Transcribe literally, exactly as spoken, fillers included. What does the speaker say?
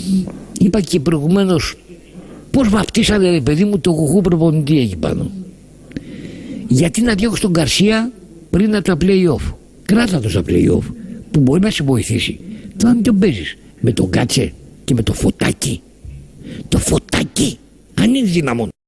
Είπα και προηγουμένως πώς βαφτίσατε ρε παιδί μου το κουκού προπονητή εκεί πάνω. Γιατί να διώξει τον Γκαρσία πριν από τα play-off? Κράτα το στα play-off που μπορεί να σε βοηθήσει. Τώρα μην τον παίζεις με τον Κάτσε και με το Φωτάκι. Το Φωτάκι αν είναι δυναμόν.